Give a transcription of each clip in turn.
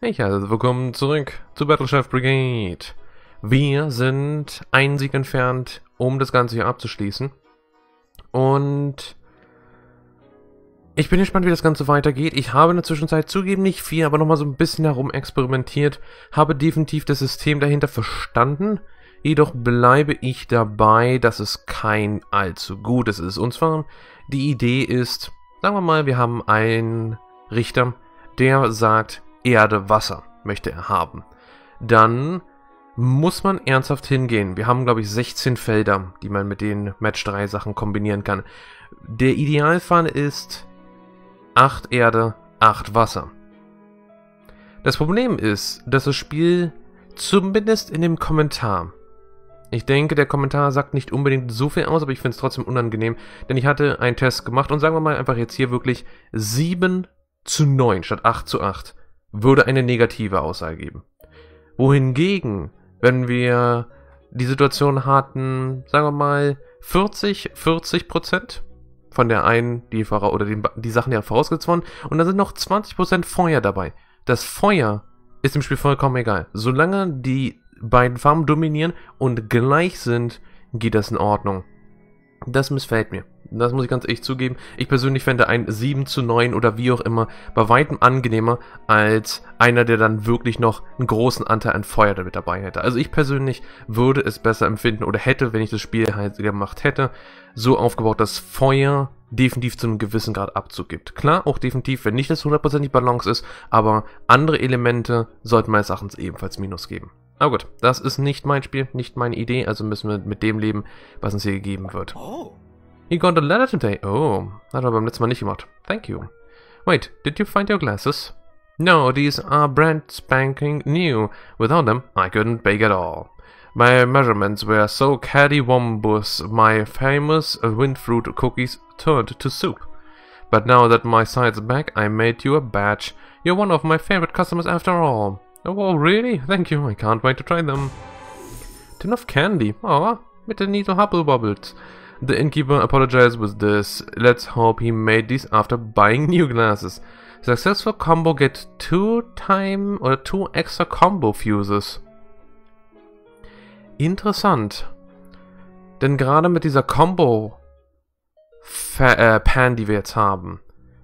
Ja, also willkommen zurück zu Battlechef Brigade. Wir sind einen Sieg entfernt, um das Ganze hier abzuschließen. Und ich bin gespannt, wie das Ganze weitergeht. Ich habe in der Zwischenzeit zugegeben nicht viel, aber nochmal so ein bisschen herum experimentiert. Habe definitiv das System dahinter verstanden. Jedoch bleibe ich dabei, dass es kein allzu gutes ist. Und zwar, die Idee ist, sagen wir mal, wir haben einen Richter, der sagt, Erde, Wasser möchte er haben. Dann muss man ernsthaft hingehen. Wir haben, glaube ich, 16 Felder, die man mit den Match 3 Sachen kombinieren kann. Der Idealfall ist 8 Erde, 8 Wasser. Das Problem ist, dass das Spiel zumindest in dem Kommentar, ich denke, der Kommentar sagt nicht unbedingt so viel aus, aber ich finde es trotzdem unangenehm, denn ich hatte einen Test gemacht und sagen wir mal einfach jetzt hier wirklich 7:9 statt 8:8 würde eine negative Aussage geben. Wohingegen, wenn wir die Situation hatten, sagen wir mal 40% von der einen, die Sachen, die vorausgesetzt wurden, und dann sind noch 20% Feuer dabei. Das Feuer ist im Spiel vollkommen egal. Solange die beiden Farben dominieren und gleich sind, geht das in Ordnung. Das missfällt mir. Das muss ich ganz ehrlich zugeben. Ich persönlich fände ein 7:9 oder wie auch immer bei weitem angenehmer als einer, der dann wirklich noch einen großen Anteil an Feuer damit dabei hätte. Also ich persönlich würde es besser empfinden oder hätte, wenn ich das Spiel halt gemacht hätte, so aufgebaut, dass Feuer definitiv zu einem gewissen Grad Abzug gibt. Klar, auch definitiv, wenn nicht das 100% Balance ist, aber andere Elemente sollten meines Erachtens ebenfalls Minus geben. Aber gut, das ist nicht mein Spiel, nicht meine Idee, also müssen wir mit dem leben, was uns hier gegeben wird. Oh. You got a letter today? Oh, hat er beim letzten Mal nicht gemacht. Thank you. Wait, did you find your glasses? No, these are brand spanking new. Without them, I couldn't bake at all. My measurements were so cattywampus, my famous windfruit cookies turned to soup. But now that my sight's back, I made you a batch. You're one of my favorite customers after all. Oh, really? Thank you. I can't wait to try them. Tin of candy. Oh, mit den Nito Hubble Bobbles. The innkeeper apologized with this. Let's hope he made these after buying new glasses. Successful combo get 2 extra combo fuses. Interessant. Denn gerade mit dieser Combo Pan, die wir jetzt haben.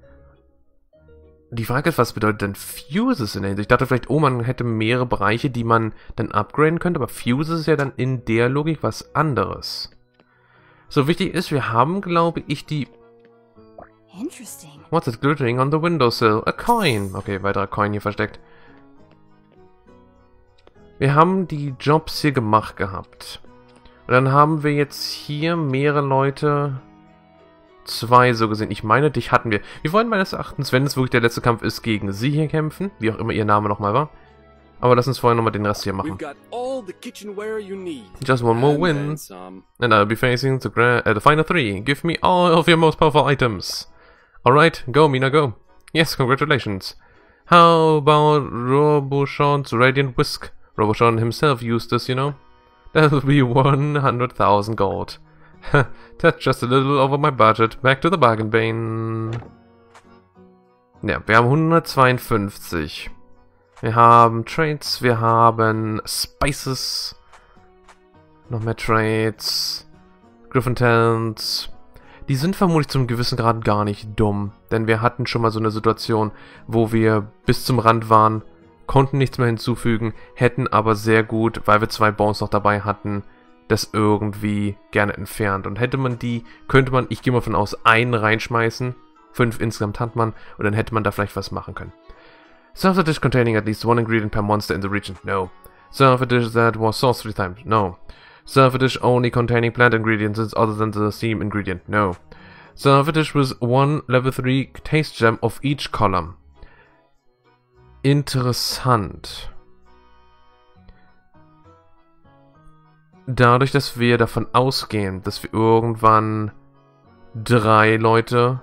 Die Frage ist, was bedeutet denn Fuses in der Hinsicht? Ich dachte vielleicht, oh, man hätte mehrere Bereiche, die man dann upgraden könnte, aber Fuses ist ja dann in der Logik was anderes. So, wichtig ist, wir haben, glaube ich, die... Interesting. What's it glittering on the windowsill? A coin. Okay, weiterer Coin hier versteckt. Wir haben die Jobs hier gemacht gehabt. Und dann haben wir jetzt hier mehrere Leute... 2 so gesehen. Ich meine, dich hatten wir. Wir wollen meines Erachtens, wenn es wirklich der letzte Kampf ist, gegen sie hier kämpfen. Wie auch immer ihr Name nochmal war. Aber lass uns vorher nochmal den Rest hier machen. Just one more win. And I'll be facing the final 3. Give me all of your most powerful items. Alright, go Mina, go. Yes, congratulations. How about Robuchon's Radiant Whisk? Robuchon himself used this, you know. That'll be 100,000 gold. That's just a little over my budget. Back to the bargain bin. Ja, wir haben 152. Wir haben Trades, wir haben Spices. Noch mehr Trades. Griffin Talents. Die sind vermutlich zum gewissen Grad gar nicht dumm. Denn wir hatten schon mal so eine Situation, wo wir bis zum Rand waren, konnten nichts mehr hinzufügen, hätten aber sehr gut, weil wir 2 Bones noch dabei hatten, das irgendwie gerne entfernt. Und hätte man die, könnte man, ich gehe mal von aus, einen reinschmeißen. 5 insgesamt hat man. Und dann hätte man da vielleicht was machen können. Serve a dish containing at least 1 ingredient per monster in the region. No. Serve a dish that was sorcery timed. No. Serve a dish only containing plant ingredients other than the steam ingredient. No. Serve a dish with 1 level 3 taste gem of each column. Interessant. Dadurch, dass wir davon ausgehen, dass wir irgendwann für 3 Leute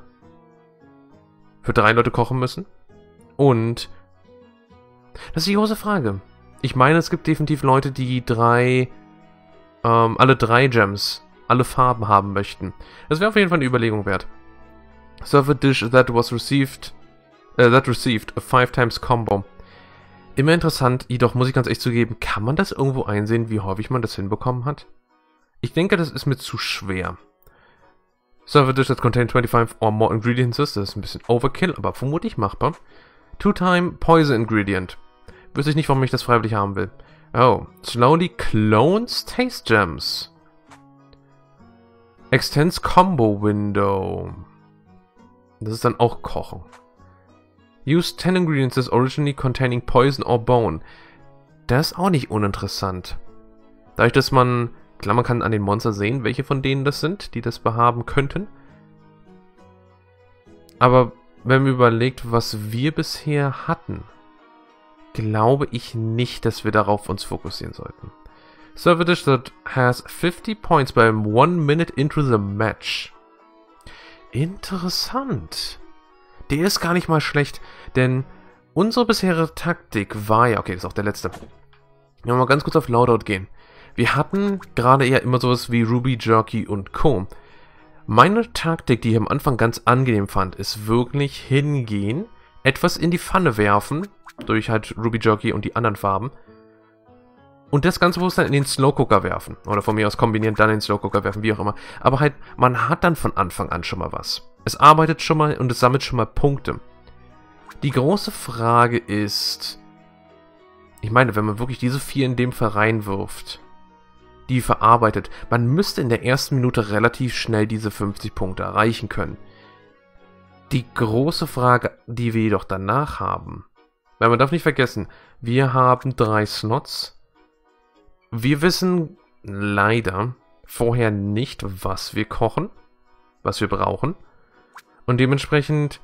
kochen müssen. Und das ist die große Frage. Ich meine, es gibt definitiv Leute, die alle 3 Gems, alle Farben haben möchten. Das wäre auf jeden Fall eine Überlegung wert. Serve a dish that received a 5 times combo. Immer interessant, jedoch muss ich ganz ehrlich zugeben, kann man das irgendwo einsehen, wie häufig man das hinbekommen hat? Ich denke, das ist mir zu schwer. Serve a dish that contains 25 or more ingredients, das ist ein bisschen Overkill, aber vermutlich machbar. Two-time Poison Ingredient. Wüsste ich nicht, warum ich das freiwillig haben will. Oh, slowly clones Taste Gems. Extends Combo Window. Das ist dann auch Kochen. Use 10 ingredients originally containing poison or bone. Das ist auch nicht uninteressant. Dadurch, dass man, klar, man kann an den Monstern sehen, welche von denen das sind, die das behaben könnten. Aber wenn man überlegt, was wir bisher hatten, glaube ich nicht, dass wir darauf uns fokussieren sollten. Serve a dish that has 50 points by 1 minute into the match. Interessant. Der ist gar nicht mal schlecht, denn unsere bisherige Taktik war ja... Okay, das ist auch der letzte. Wenn wir mal ganz kurz auf Loadout gehen. Wir hatten gerade eher immer sowas wie Ruby, Jerky und Co. Meine Taktik, die ich am Anfang ganz angenehm fand, ist wirklich hingehen, etwas in die Pfanne werfen, durch halt Ruby, Jerky und die anderen Farben, und das Ganze bloß dann in den Slow Cooker werfen. Oder von mir aus kombinieren, dann in den Slow Cooker werfen, wie auch immer. Aber halt, man hat dann von Anfang an schon mal was. Es arbeitet schon mal und es sammelt schon mal Punkte. Die große Frage ist, ich meine, wenn man wirklich diese 4 in dem Fall reinwirft, die verarbeitet, man müsste in der ersten Minute relativ schnell diese 50 Punkte erreichen können. Die große Frage, die wir jedoch danach haben, weil man darf nicht vergessen, wir haben 3 Slots. Wir wissen leider vorher nicht, was wir kochen, was wir brauchen. Und dementsprechend,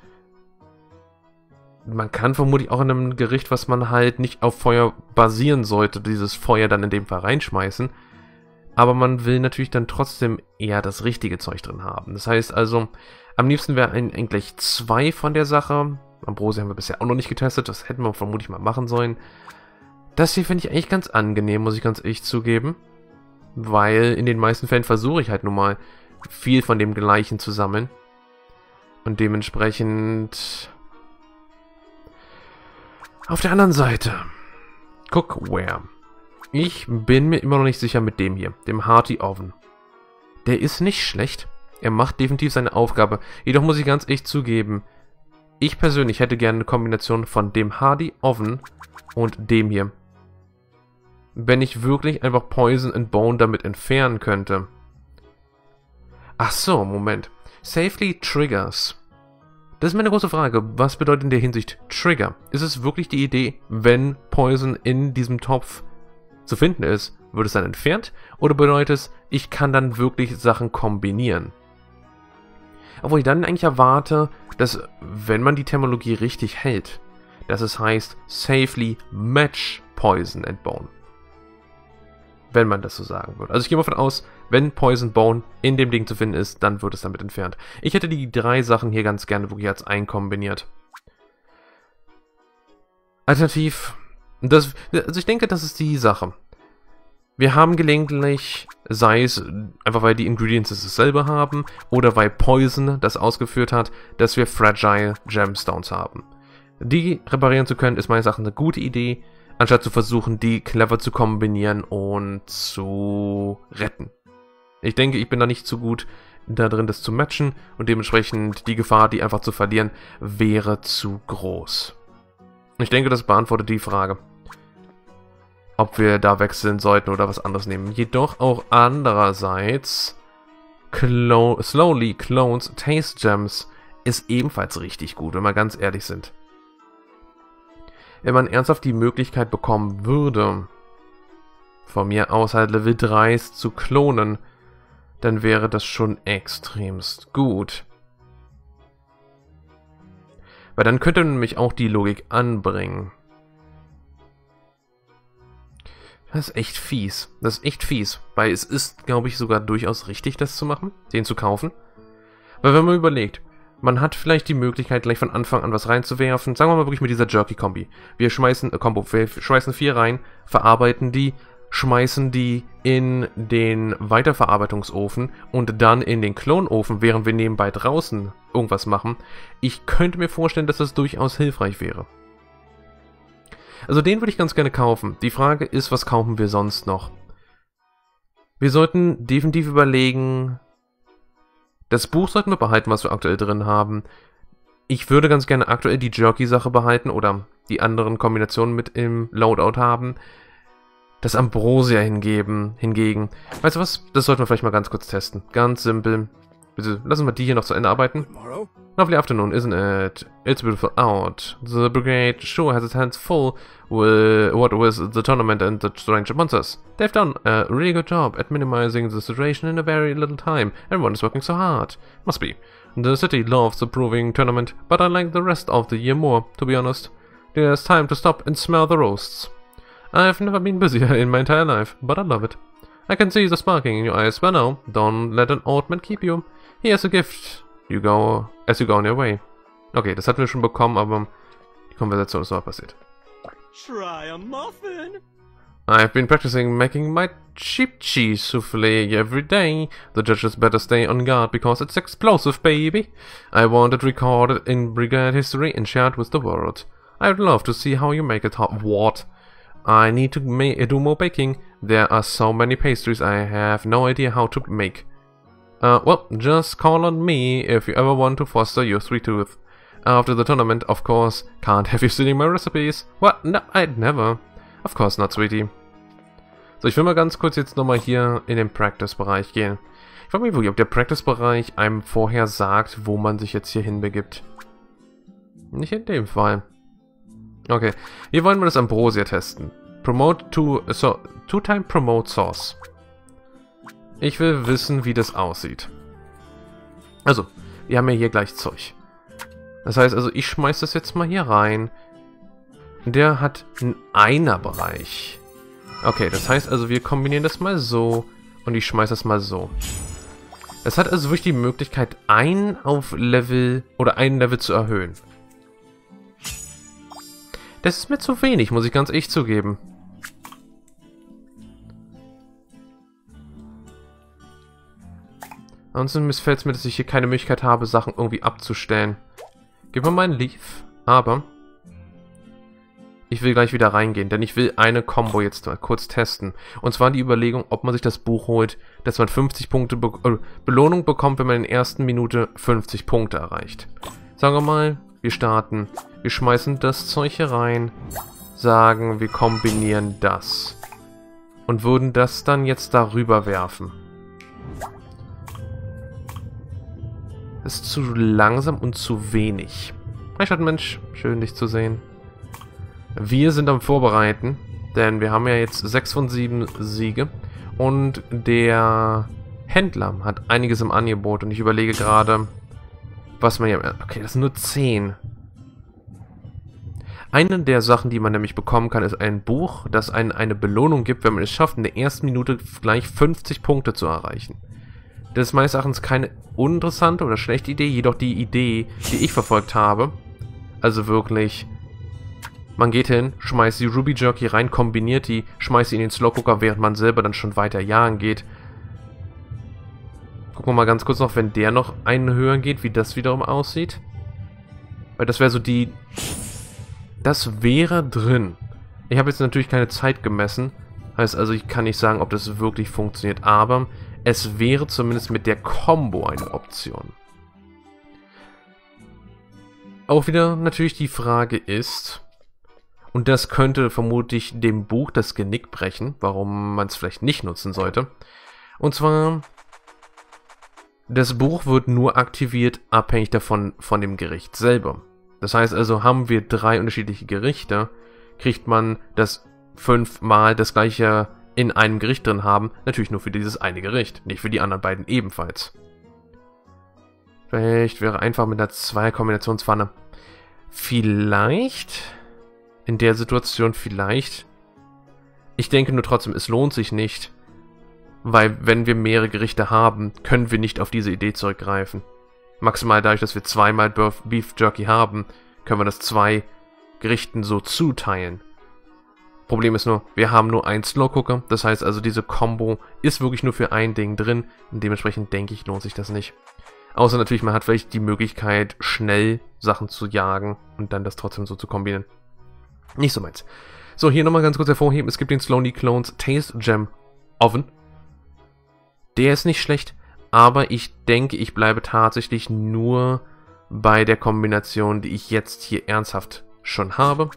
man kann vermutlich auch in einem Gericht, was man halt nicht auf Feuer basieren sollte, dieses Feuer dann in dem Fall reinschmeißen. Aber man will natürlich dann trotzdem eher das richtige Zeug drin haben. Das heißt also, am liebsten wäre eigentlich 2 von der Sache. Ambrosia haben wir bisher auch noch nicht getestet, das hätten wir vermutlich mal machen sollen. Das hier finde ich eigentlich ganz angenehm, muss ich ganz ehrlich zugeben. Weil in den meisten Fällen versuche ich halt nun mal viel von dem Gleichen zu sammeln. Und dementsprechend... Auf der anderen Seite. Cookware. Ich bin mir immer noch nicht sicher mit dem hier, dem Hearty Oven. Der ist nicht schlecht. Er macht definitiv seine Aufgabe. Jedoch muss ich ganz echt zugeben, ich persönlich hätte gerne eine Kombination von dem Hearty Oven und dem hier. Wenn ich wirklich einfach Poison and Bone damit entfernen könnte. Ach so, Moment. Safely Triggers. Das ist meine große Frage. Was bedeutet in der Hinsicht Trigger? Ist es wirklich die Idee, wenn Poison in diesem Topf zu finden ist, wird es dann entfernt? Oder bedeutet es, ich kann dann wirklich Sachen kombinieren? Obwohl ich dann eigentlich erwarte, dass, wenn man die Terminologie richtig hält, dass es heißt, safely match Poison and Bone. Wenn man das so sagen würde. Also ich gehe mal davon aus, wenn Poison Bone in dem Ding zu finden ist, dann wird es damit entfernt. Ich hätte die 3 Sachen hier ganz gerne wirklich als einkombiniert. Alternativ, also ich denke, das ist die Sache. Wir haben gelegentlich, sei es einfach weil die Ingredients dasselbe haben, oder weil Poison das ausgeführt hat, dass wir Fragile Gemstones haben. Die reparieren zu können, ist meines Erachtens eine gute Idee, anstatt zu versuchen, die clever zu kombinieren und zu retten. Ich denke, ich bin da nicht so gut da drin, das zu matchen, und dementsprechend die Gefahr, die einfach zu verlieren, wäre zu groß. Ich denke, das beantwortet die Frage, ob wir da wechseln sollten oder was anderes nehmen. Jedoch auch andererseits, Slowly Clones Taste Gems ist ebenfalls richtig gut, wenn wir ganz ehrlich sind. Wenn man ernsthaft die Möglichkeit bekommen würde, von mir aus halt Level 3 zu klonen, dann wäre das schon extremst gut. Weil dann könnte man nämlich auch die Logik anbringen. Das ist echt fies. Das ist echt fies. Weil es ist, glaube ich, sogar durchaus richtig, das zu machen, den zu kaufen. Weil wenn man überlegt, man hat vielleicht die Möglichkeit, gleich von Anfang an was reinzuwerfen. Sagen wir mal wirklich mit dieser Jerky-Kombi. Wir schmeißen 4 rein, verarbeiten die, schmeißen die in den Weiterverarbeitungsofen und dann in den Klonofen, während wir nebenbei draußen irgendwas machen. Ich könnte mir vorstellen, dass das durchaus hilfreich wäre. Also den würde ich ganz gerne kaufen. Die Frage ist, was kaufen wir sonst noch? Wir sollten definitiv überlegen, das Buch sollten wir behalten, was wir aktuell drin haben. Ich würde ganz gerne aktuell die Jerky-Sache behalten oder die anderen Kombinationen mit im Loadout haben. Das Ambrosia hingegen. Weißt du was? Das sollten wir vielleicht mal ganz kurz testen. Ganz simpel. Bitte lassen wir die hier noch zu Ende arbeiten. Tomorrow? Lovely afternoon, isn't it? It's beautiful out. The brigade sure has its hands full with what with the tournament and the strange monsters. They've done a really good job at minimizing the situation in a very little time. Everyone is working so hard. Must be. The city loves the proving tournament, but I like the rest of the year more, to be honest. There's time to stop and smell the roasts. I've never been busier in my entire life, but I love it. I can see the sparkling in your eyes by now. Don't let an old man keep you. Here's a gift. As you go on your way. Okay, das hatten wir schon bekommen, aber die Konversation ist noch passiert. Try a muffin. I've been practicing making my cheap cheese souffle every day. The judges better stay on guard because it's explosive, baby. I want it recorded in brigade history and shared with the world. I'd love to see how you make it hot. What? I need to do more baking. There are so many pastries I have no idea how to make. Well, just call on me if you ever want to foster your sweet tooth. After the tournament, of course. Can't have you stealing my recipes. What? No, I'd never. Of course not, sweetie. So, ich will mal ganz kurz jetzt nochmal hier in den Practice-Bereich gehen. Ich frage mich wirklich, ob der Practice-Bereich einem vorher sagt, wo man sich jetzt hier hinbegibt. Nicht in dem Fall. Okay, hier wollen wir das Ambrosia testen. Two-time Promote Sauce. Ich will wissen, wie das aussieht. Also, wir haben ja hier gleich Zeug. Das heißt also, ich schmeiß das jetzt mal hier rein. Der hat einen Einer-Bereich. Okay, das heißt also, wir kombinieren das mal so und ich schmeiß das mal so. Es hat also wirklich die Möglichkeit, ein Level zu erhöhen. Das ist mir zu wenig, muss ich ganz ehrlich zugeben. Ansonsten missfällt es mir, dass ich hier keine Möglichkeit habe, Sachen irgendwie abzustellen. Gib mir mal einen Leaf, aber ich will gleich wieder reingehen, denn ich will eine Combo jetzt mal kurz testen. Und zwar die Überlegung, ob man sich das Buch holt, dass man 50 Punkte Belohnung bekommt, wenn man in der ersten Minute 50 Punkte erreicht. Sagen wir mal, wir starten, wir schmeißen das Zeug hier rein, sagen, wir kombinieren das und würden das dann jetzt darüber werfen. Ist zu langsam und zu wenig. Mensch, schön dich zu sehen. Wir sind am Vorbereiten, denn wir haben ja jetzt 6 von 7 Siege und der Händler hat einiges im Angebot und ich überlege gerade, was man hier... Okay, das sind nur 10. Eine der Sachen, die man nämlich bekommen kann, ist ein Buch, das einen eine Belohnung gibt, wenn man es schafft, in der ersten Minute gleich 50 Punkte zu erreichen. Das ist meines Erachtens keine uninteressante oder schlechte Idee, jedoch die Idee, die ich verfolgt habe. Also wirklich, man geht hin, schmeißt die Ruby Jerky rein, kombiniert die, schmeißt sie in den Slow Cooker, während man selber dann schon weiter jagen geht. Gucken wir mal ganz kurz noch, wenn der noch einen höher geht, wie das wiederum aussieht. Weil das wäre so die... Das wäre drin. Ich habe jetzt natürlich keine Zeit gemessen. Heißt also, ich kann nicht sagen, ob das wirklich funktioniert, aber es wäre zumindest mit der Combo eine Option. Auch wieder natürlich die Frage ist, und das könnte vermutlich dem Buch das Genick brechen, warum man es vielleicht nicht nutzen sollte. Und zwar, das Buch wird nur aktiviert, abhängig davon von dem Gericht selber. Das heißt also, haben wir 3 unterschiedliche Gerichte, kriegt man das 5-mal das gleiche in einem Gericht drin haben, natürlich nur für dieses eine Gericht, nicht für die anderen beiden ebenfalls. Vielleicht wäre einfach mit einer 2-Kombinationspfanne. Vielleicht, in der Situation vielleicht. Ich denke nur trotzdem, es lohnt sich nicht, weil wenn wir mehrere Gerichte haben, können wir nicht auf diese Idee zurückgreifen. Maximal dadurch, dass wir 2-mal Beef Jerky haben, können wir das 2 Gerichten so zuteilen. Problem ist nur, wir haben nur einen Slow Cooker, das heißt also, diese Combo ist wirklich nur für ein Ding drin und dementsprechend denke ich, lohnt sich das nicht. Außer natürlich, man hat vielleicht die Möglichkeit, schnell Sachen zu jagen und dann das trotzdem so zu kombinieren. Nicht so meins. So, hier nochmal ganz kurz hervorheben. Es gibt den Slowly Clones Taste Gem Oven. Der ist nicht schlecht, aber ich denke, ich bleibe tatsächlich nur bei der Kombination, die ich jetzt hier ernsthaft schon habe.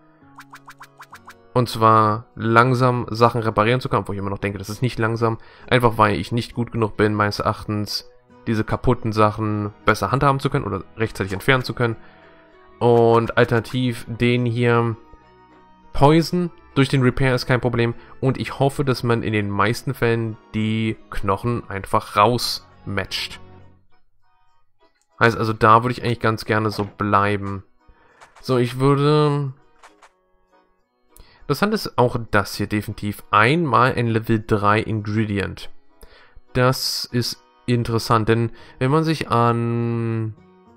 Und zwar langsam Sachen reparieren zu können, wo ich immer noch denke, das ist nicht langsam. Einfach weil ich nicht gut genug bin, meines Erachtens, diese kaputten Sachen besser handhaben zu können oder rechtzeitig entfernen zu können. Und alternativ den hier Poison durch den Repair ist kein Problem. Und ich hoffe, dass man in den meisten Fällen die Knochen einfach rausmatcht. Heißt also, da würde ich eigentlich ganz gerne so bleiben. So, ich würde... Interessant ist auch das hier definitiv. Einmal ein Level 3 Ingredient. Das ist interessant, denn wenn man sich an...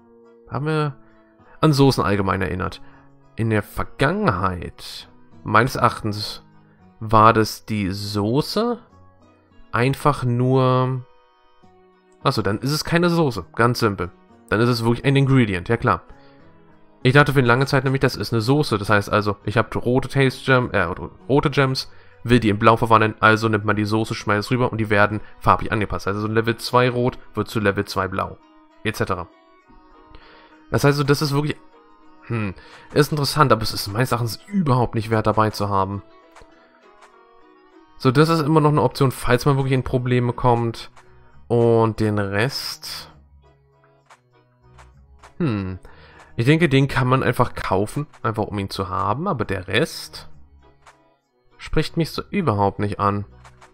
an Soßen allgemein erinnert. In der Vergangenheit, meines Erachtens, war das die Soße einfach nur... Achso, dann ist es keine Soße. Ganz simpel. Dann ist es wirklich ein Ingredient, ja klar. Ich dachte für eine lange Zeit nämlich, das ist eine Soße. Das heißt also, ich habe rote rote Gems, will die in blau verwandeln, also nimmt man die Soße, schmeißt es rüber und die werden farblich angepasst. Also so Level 2 rot wird zu Level 2 blau, etc. Das heißt so, das ist wirklich... ist interessant, aber es ist meines Erachtens überhaupt nicht wert dabei zu haben. So, das ist immer noch eine Option, falls man wirklich in Probleme kommt. Und den Rest... Ich denke, den kann man einfach kaufen, einfach um ihn zu haben, aber der Rest spricht mich so überhaupt nicht an.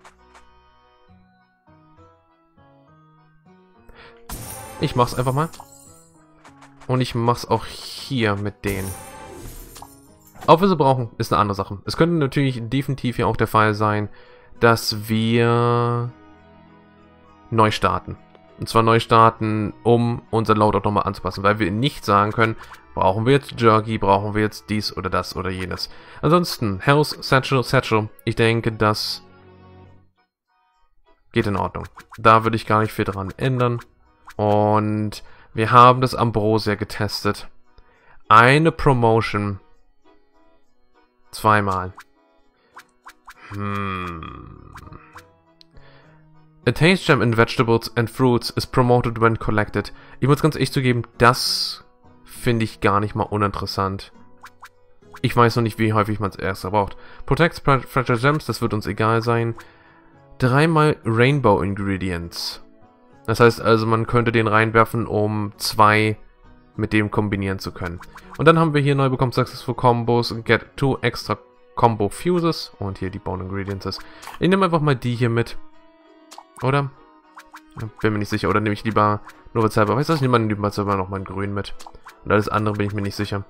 Ich mach's einfach mal. Und ich mach's auch hier mit denen. Ob wir sie brauchen, ist eine andere Sache. Es könnte natürlich definitiv hier auch der Fall sein, dass wir neu starten. Und zwar neu starten, um unser Loadout nochmal anzupassen, weil wir nicht sagen können, brauchen wir jetzt Jerky, brauchen wir jetzt dies oder das oder jenes. Ansonsten, Health, Satchel, ich denke, das geht in Ordnung. Da würde ich gar nicht viel dran ändern. Und wir haben das Ambrosia getestet. Eine Promotion. Zweimal. A taste gem in vegetables and fruits is promoted when collected. Ich muss ganz ehrlich zugeben, das finde ich gar nicht mal uninteressant. Ich weiß noch nicht, wie häufig man es erst braucht. Protects fragile gems, das wird uns egal sein. 3-mal Rainbow Ingredients. Das heißt also, man könnte den reinwerfen, um 2 mit dem kombinieren zu können. Und dann haben wir hier neu bekommen Successful Combos, get 2 extra Combo Fuses. Und hier die Bone Ingredients. Ich nehme einfach mal die hier mit. Oder? Bin mir nicht sicher. Oder nehme ich lieber nur was selber. Weißt du, ich nehme lieber selber noch mal ein Grün mit. Und alles andere bin ich mir nicht sicher.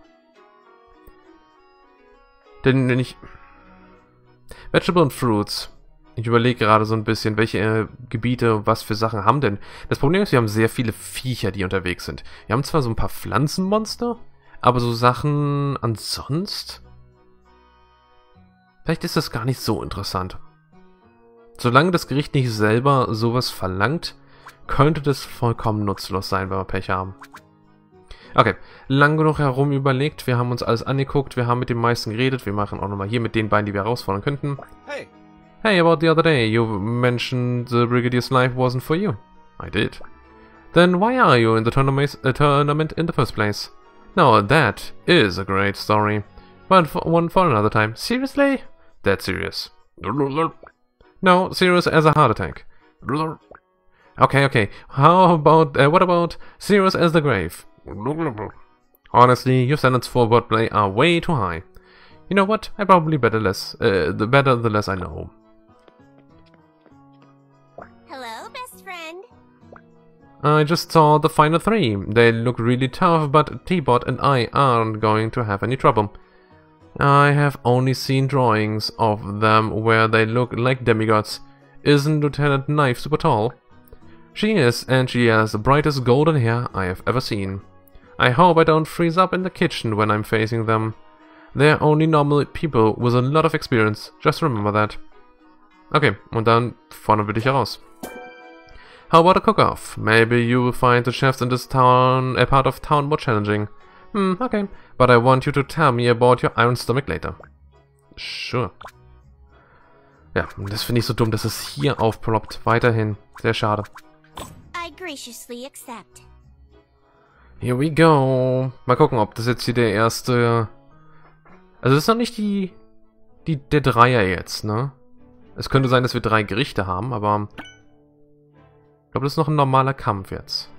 Denn wenn ich... Vegetable und Fruits. Ich überlege gerade so ein bisschen, welche Gebiete, was für Sachen haben denn. Das Problem ist, wir haben sehr viele Viecher, die unterwegs sind. Wir haben zwar so ein paar Pflanzenmonster, aber so Sachen ansonsten... Vielleicht ist das gar nicht so interessant. Solange das Gericht nicht selber sowas verlangt, könnte das vollkommen nutzlos sein, wenn wir Pech haben. Okay, lang genug herum überlegt, wir haben uns alles angeguckt, wir haben mit den meisten geredet, wir machen auch nochmal hier mit den beiden, die wir herausfordern könnten. Hey, about the other day, you mentioned the Brigadier's life wasn't for you. I did. Then why are you in the tournament in the first place? Now that is a great story. But one for another time. Seriously? That's serious. No, serious as a heart attack. Okay. What about serious as the grave? Honestly, your standards for wordplay are way too high. You know what? I probably better the better the less I know. Hello, best friend. I just saw the final 3. They look really tough, but T-Bot and I aren't going to have any trouble. I have only seen drawings of them where they look like demigods. Isn't Lieutenant Knife super tall? She is, and she has the brightest golden hair I have ever seen. I hope I don't freeze up in the kitchen when I'm facing them. They're only normal people with a lot of experience, just remember that. Okay, und dann fordern wir dich heraus. How about a cook-off? Maybe you will find the chefs in this town, a part of town, more challenging. Okay. But I want you to tell me about your iron stomach later. Sure. Ja, das finde ich so dumm, dass es hier aufploppt. Weiterhin. Sehr schade. I graciously accept. Here we go. Mal gucken, ob das jetzt hier der erste... Also das ist noch nicht der Dreier jetzt, ne? Es könnte sein, dass wir 3 Gerichte haben, aber... Ich glaube, das ist noch ein normaler Kampf jetzt.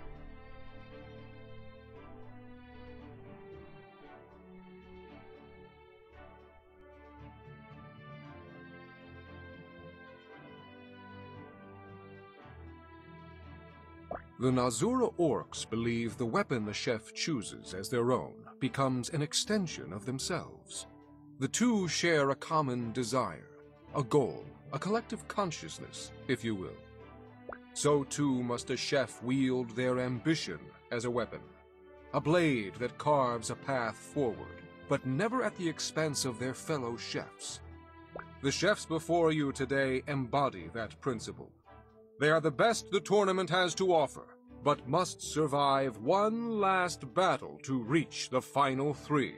The Nazura orcs believe the weapon the chef chooses as their own becomes an extension of themselves. The two share a common desire, a goal, a collective consciousness, if you will. So too must a chef wield their ambition as a weapon. A blade that carves a path forward, but never at the expense of their fellow chefs. The chefs before you today embody that principle. They are the best the tournament has to offer, but must survive one last battle to reach the final 3.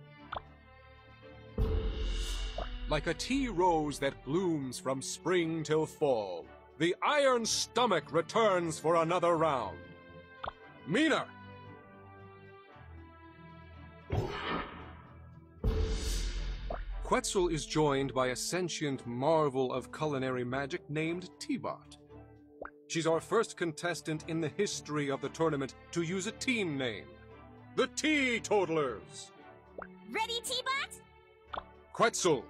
Like a tea rose that blooms from spring till fall, the Iron Stomach returns for another round. Mina! Quetzal is joined by a sentient marvel of culinary magic named T-Bot. She's our first contestant in the history of the tournament to use a team name. The Teetotalers! Ready, T-Bot? Quetzal!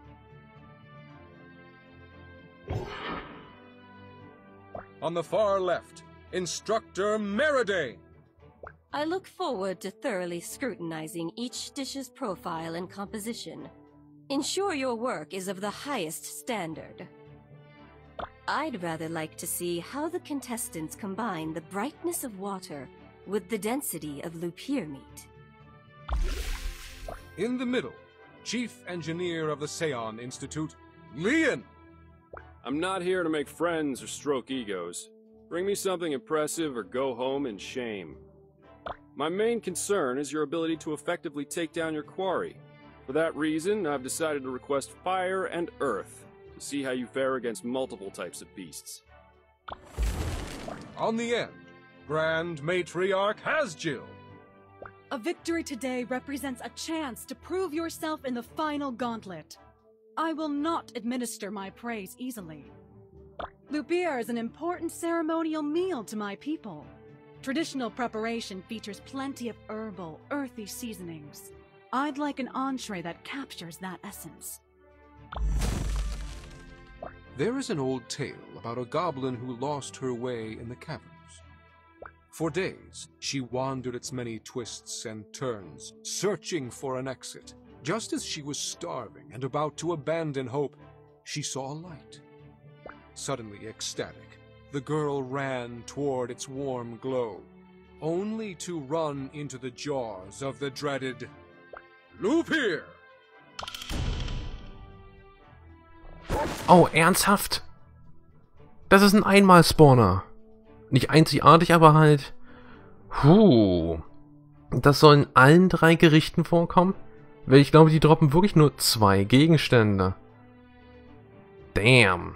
On the far left, Instructor Meridane! I look forward to thoroughly scrutinizing each dish's profile and composition. Ensure your work is of the highest standard. I'd rather like to see how the contestants combine the brightness of water with the density of lupir meat. In the middle, Chief Engineer of the Seon Institute, Leon! I'm not here to make friends or stroke egos. Bring me something impressive or go home in shame. My main concern is your ability to effectively take down your quarry. For that reason, I've decided to request fire and earth. See how you fare against multiple types of beasts. On the end, Grand Matriarch Hasjill. A victory today represents a chance to prove yourself in the final gauntlet. I will not administer my praise easily. Lupir is an important ceremonial meal to my people. Traditional preparation features plenty of herbal, earthy seasonings. I'd like an entree that captures that essence. There is an old tale about a goblin who lost her way in the caverns. For days, she wandered its many twists and turns, searching for an exit. Just as she was starving and about to abandon hope, she saw a light. Suddenly ecstatic, the girl ran toward its warm glow, only to run into the jaws of the dreaded Lupir! Oh, ernsthaft? Das ist ein Einmalspawner. Nicht einzigartig, aber halt... Das soll in allen 3 Gerichten vorkommen? Weil ich glaube, die droppen wirklich nur 2 Gegenstände. Damn.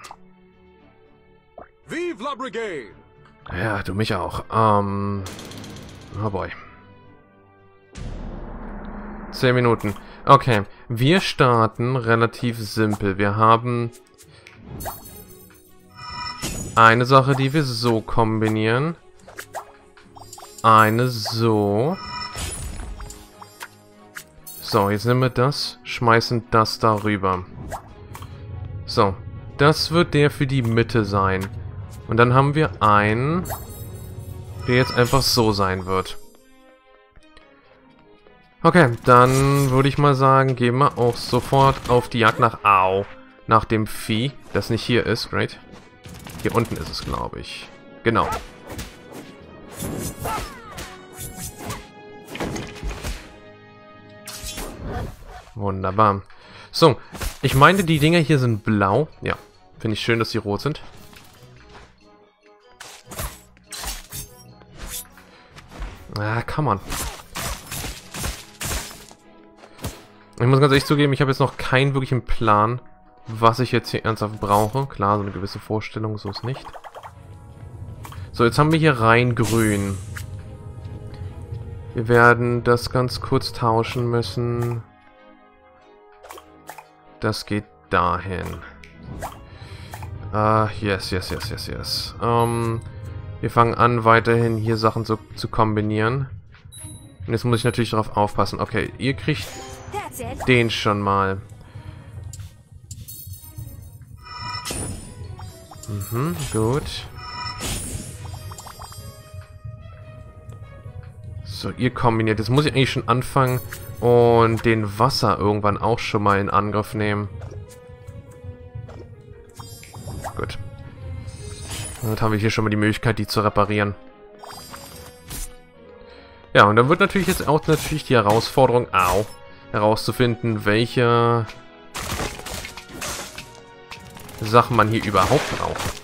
Vive la Brigade! Ja, du mich auch. Oh boy. 10 Minuten. Okay, wir starten relativ simpel. Wir haben eine Sache, die wir so kombinieren. Eine so. So, jetzt nehmen wir das, schmeißen das darüber. So, das wird der für die Mitte sein. Und dann haben wir einen, der jetzt einfach so sein wird. Okay, dann würde ich mal sagen, gehen wir auch sofort auf die Jagd nach dem Vieh, das nicht hier ist, right? Hier unten ist es, glaube ich. Genau. Wunderbar. So, ich meine, die Dinger hier sind blau. Ja, finde ich schön, dass sie rot sind. Ah, come on. Ich muss ganz ehrlich zugeben, ich habe jetzt noch keinen wirklichen Plan, was ich jetzt hier ernsthaft brauche. Klar, so eine gewisse Vorstellung, so ist nicht. So, jetzt haben wir hier rein grün. Wir werden das ganz kurz tauschen müssen. Das geht dahin. Yes. Wir fangen an, weiterhin hier Sachen zu kombinieren. Und jetzt muss ich natürlich darauf aufpassen. Okay, ihr kriegt den schon mal. Gut. So, ihr kombiniert. Jetzt muss ich eigentlich schon anfangen und den Wasser irgendwann auch schon mal in Angriff nehmen. Gut. Damit haben wir hier schon mal die Möglichkeit, die zu reparieren. Ja, und dann wird natürlich jetzt auch die Herausforderung, herauszufinden, welche Sachen man hier überhaupt braucht.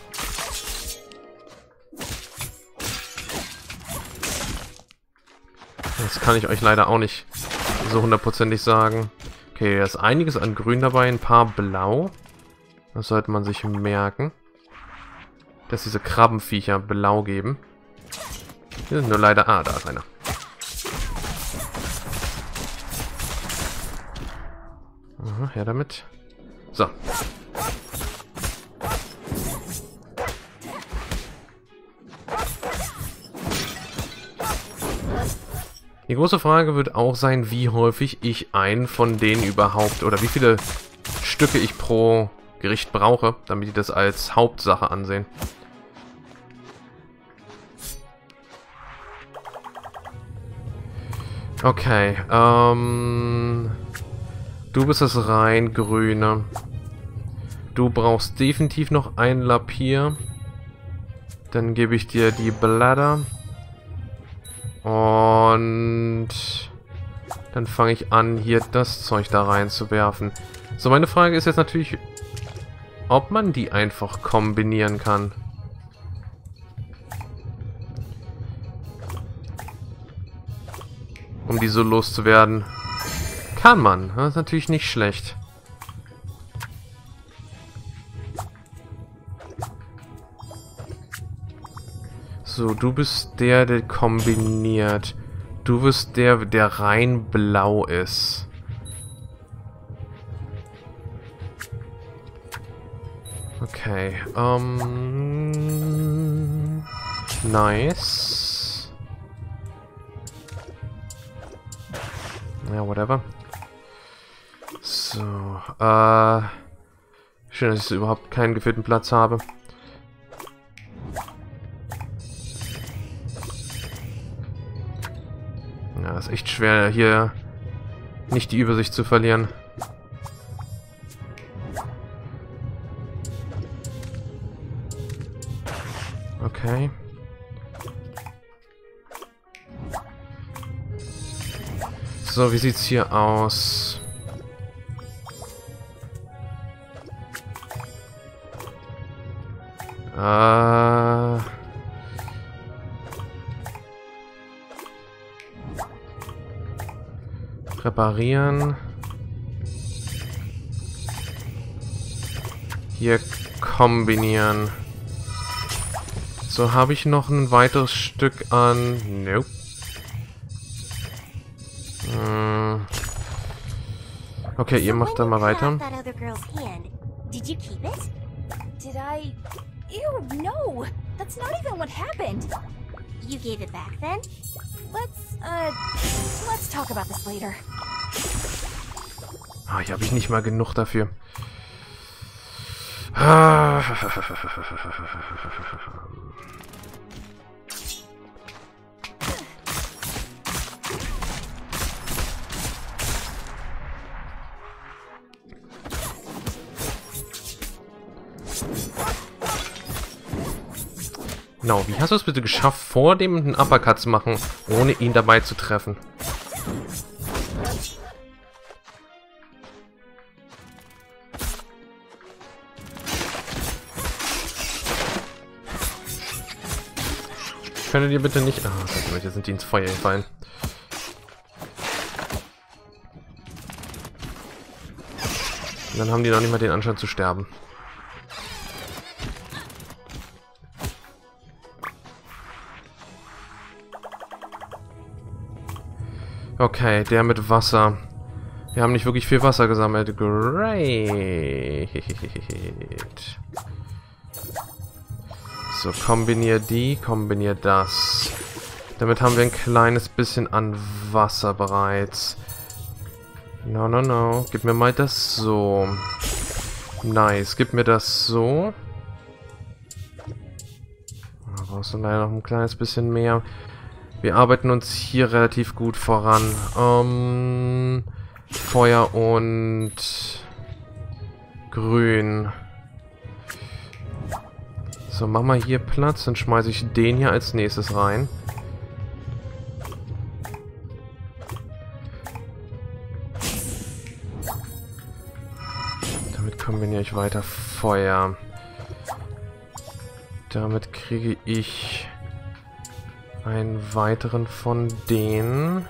Das kann ich euch leider auch nicht so hundertprozentig sagen. Okay, da ist einiges an Grün dabei, ein paar Blau. Das sollte man sich merken. Dass diese Krabbenviecher Blau geben. Hier sind nur leider... da ist einer. Aha, her damit. So. Die große Frage wird auch sein, wie häufig ich einen von denen überhaupt, oder wie viele Stücke ich pro Gericht brauche, damit die das als Hauptsache ansehen. Okay, du bist das rein Grüne. Du brauchst definitiv noch ein Lapier. Dann gebe ich dir die Blätter. Und dann fange ich an, hier das Zeug da reinzuwerfen. So, meine Frage ist jetzt natürlich, ob man die einfach kombinieren kann. Um die so loszuwerden. Kann man. Das ist natürlich nicht schlecht. So, du bist der kombiniert. Du bist der rein blau ist. Okay, nice. Ja, whatever. So, schön, dass ich überhaupt keinen gefüllten Platz habe. Ja, ist echt schwer, hier nicht die Übersicht zu verlieren. Okay. So, wie sieht's hier aus? Reparieren. Hier kombinieren. So, habe ich noch ein weiteres Stück an... Nope. Okay, ihr macht da mal weiter. Did you keep it? Did I? Ew, no! That's not even what happened! You gave it back then? Let's talk about this later. Ah, hier habe ich nicht mal genug dafür. Genau, wie hast du es bitte geschafft, vor dem einen Uppercut zu machen, ohne ihn dabei zu treffen? Könntet ihr bitte nicht... Ah, jetzt sind die ins Feuer gefallen. dann haben die noch nicht mal den Anschein zu sterben. Okay, der mit Wasser. Wir haben nicht wirklich viel Wasser gesammelt. Great. So, kombinier die, kombinier das. Damit haben wir ein kleines bisschen an Wasser bereits. No, no, no. Gib mir mal das so. Nice. Gib mir das so. Da brauchst du leider noch ein kleines bisschen mehr. Wir arbeiten uns hier relativ gut voran. Feuer und Grün. So, mach mal hier Platz. Dann schmeiße ich den hier als nächstes rein. Damit kombiniere ich weiter Feuer. Damit kriege ich einen weiteren von denen.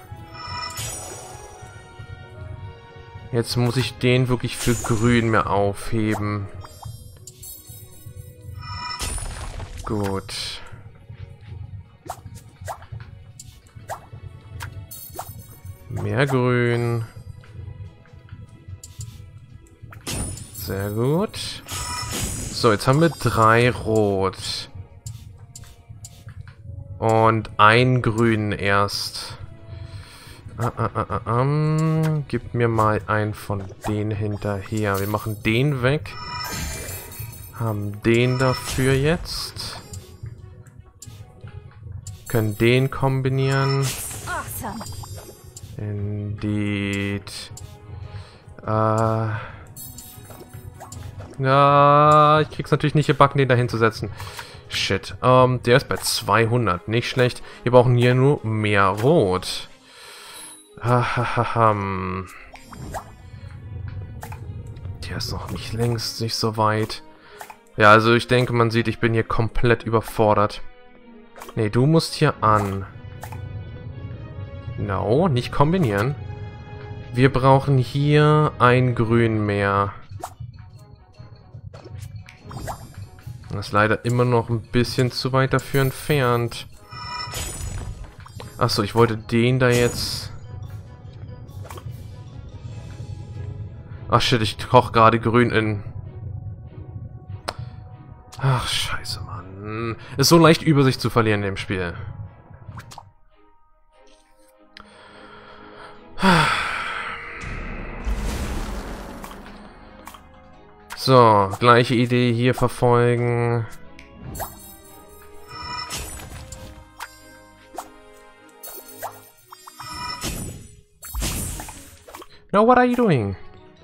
Jetzt muss ich den wirklich für Grün mehr aufheben. Gut. Mehr Grün. Sehr gut. So, jetzt haben wir 3 Rot. Und ein Grün erst. Gib mir mal einen von denen hinterher. Wir machen den weg. Haben den dafür jetzt. Können den kombinieren. Awesome. Indeed. Ja, ich krieg's natürlich nicht gebacken, den da hinzusetzen. Shit. Der ist bei 200. Nicht schlecht. Wir brauchen hier nur mehr Rot. Der ist noch nicht längst nicht so weit. Ja, also ich denke, man sieht, ich bin hier komplett überfordert. Nee, du musst hier an. No, nicht kombinieren. Wir brauchen hier ein Grün mehr. Das ist leider immer noch ein bisschen zu weit dafür entfernt. Achso, ich wollte den da jetzt... Ach shit, ich koche gerade Grün in... Ach, scheiße, Mann. Ist so leicht, Übersicht zu verlieren in dem Spiel. So, gleiche Idee hier verfolgen. No, what are you doing?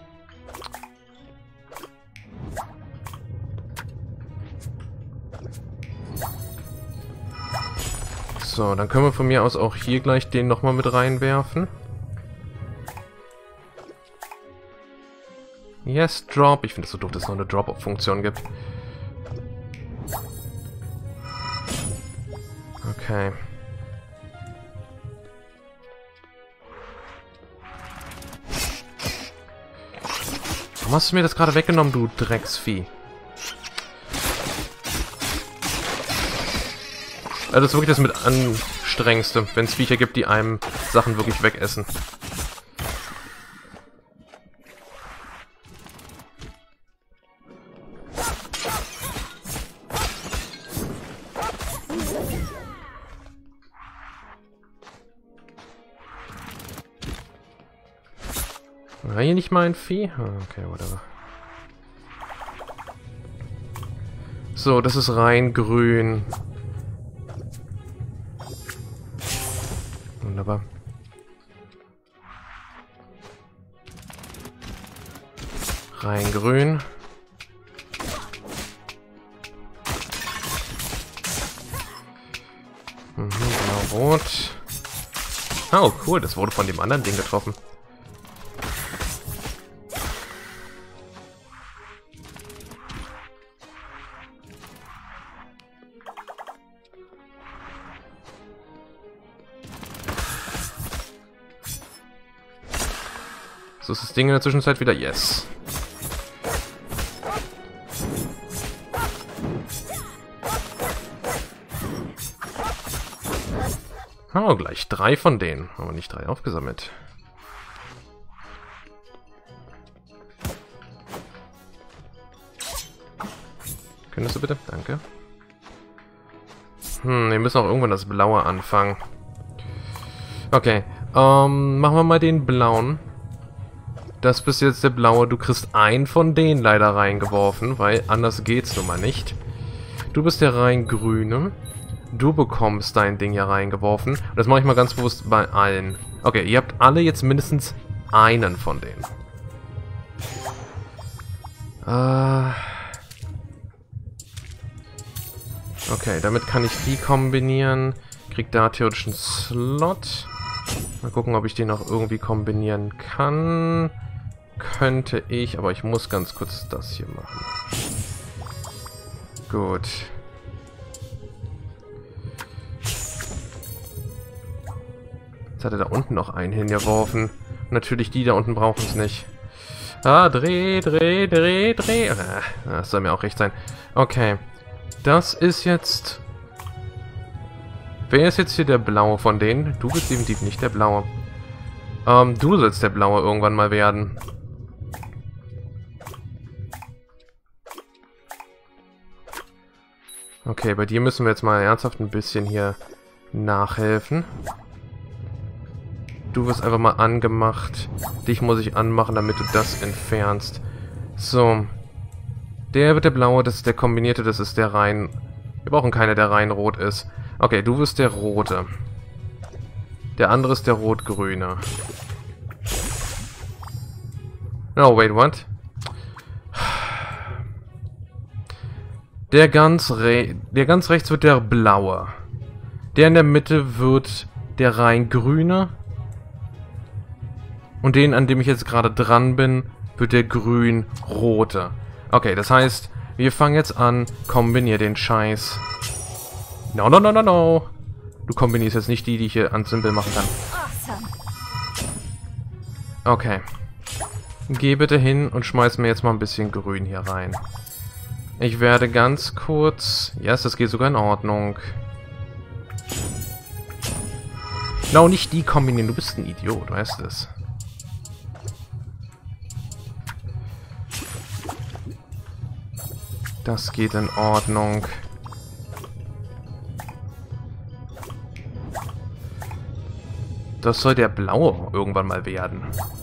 So, dann können wir von mir aus auch hier gleich den nochmal mit reinwerfen. Yes, Drop. Ich finde es so doof, dass es noch eine Drop-Funktion gibt. Okay. Warum hast du mir das gerade weggenommen, du Drecksvieh? Also das ist wirklich das mit anstrengendste, wenn es Viecher gibt, die einem Sachen wirklich wegessen. War hier nicht mal ein Vieh? Okay, whatever. So, das ist rein grün. Wunderbar. Rein grün. Blau rot. Oh, cool, das wurde von dem anderen Ding getroffen. So ist das Ding in der Zwischenzeit wieder. Yes. Oh, gleich 3 von denen. Aber nicht 3 aufgesammelt. Könntest du bitte? Danke. Wir müssen auch irgendwann das Blaue anfangen. Okay. Machen wir mal den Blauen. Das bist jetzt der Blaue. Du kriegst einen von denen leider reingeworfen, weil anders geht's nun mal nicht. Du bist der rein Grüne. Du bekommst dein Ding hier reingeworfen. Das mache ich mal ganz bewusst bei allen. Okay, ihr habt alle jetzt mindestens einen von denen. Okay, damit kann ich die kombinieren. Krieg da theoretisch einen Slot. Mal gucken, ob ich den noch irgendwie kombinieren kann. Könnte ich, aber ich muss ganz kurz das hier machen. Gut. Jetzt hat er da unten noch einen hingeworfen. Natürlich, die da unten brauchen es nicht. Ah, dreh. Das soll mir auch recht sein. Okay. Das ist jetzt... Wer ist jetzt hier der Blaue von denen? Du bist definitiv nicht der Blaue. Du sollst der Blaue irgendwann mal werden. Okay, bei dir müssen wir jetzt mal ernsthaft ein bisschen hier nachhelfen. Du wirst einfach mal angemacht. Dich muss ich anmachen, damit du das entfernst. So. Der wird der Blaue, das ist der Kombinierte, das ist der rein... Wir brauchen keiner, der rein rot ist. Okay, du wirst der Rote. Der andere ist der Rot-Grüne. No, wait, what? Der ganz rechts wird der Blaue. Der in der Mitte wird der rein Grüne. Und den, an dem ich jetzt gerade dran bin, wird der Grün-Rote. Okay, das heißt, wir fangen jetzt an, kombinier den Scheiß. No. Du kombinierst jetzt nicht die ich hier an Symbol machen kann. Okay. Geh bitte hin und schmeiß mir jetzt mal ein bisschen Grün hier rein. Ich werde ganz kurz... Yes, das geht sogar in Ordnung. No, nicht die kombinieren. Du bist ein Idiot, weißt du es. Das geht in Ordnung. Das soll der Blaue irgendwann mal werden.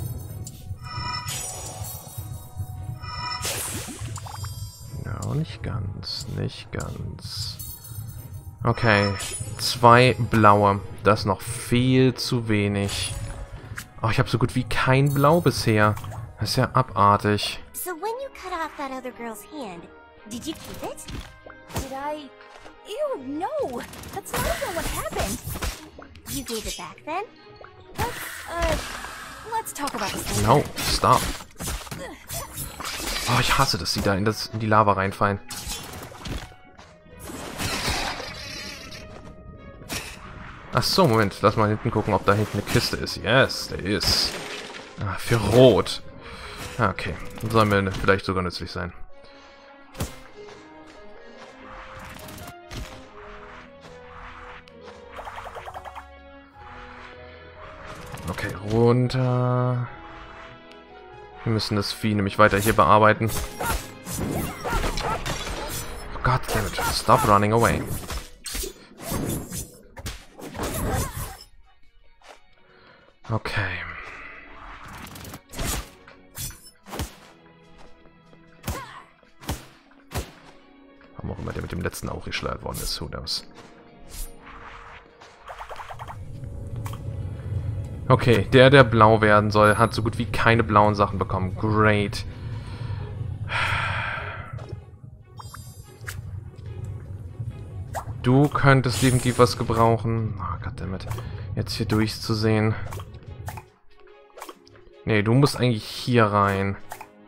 Ja, nicht ganz. Nicht ganz. Okay. 2 Blaue. Das ist noch viel zu wenig. Oh, ich habe so gut wie kein Blau bisher. Das ist ja abartig. So when you cut off that other girl's hand, did you keep it? Did I? Ew, no! That's not even what happened! You gave it back then? Let's talk about this later. No, stop. Oh, ich hasse, dass sie da in die Lava reinfallen. Ach so, Moment. Lass mal hinten gucken, ob da hinten eine Kiste ist. Yes, der ist. Ah, für Rot. Okay, soll mir vielleicht sogar nützlich sein. Okay, runter. Wir müssen das Vieh nämlich weiter hier bearbeiten. God damn it. Stop running away. Okay. Warum auch immer der mit dem letzten auch geschleudert worden ist. Who knows? Okay, der blau werden soll, hat so gut wie keine blauen Sachen bekommen. Great. Du könntest definitiv was gebrauchen. Oh, goddammit. Jetzt hier durchzusehen. Nee, du musst eigentlich hier rein.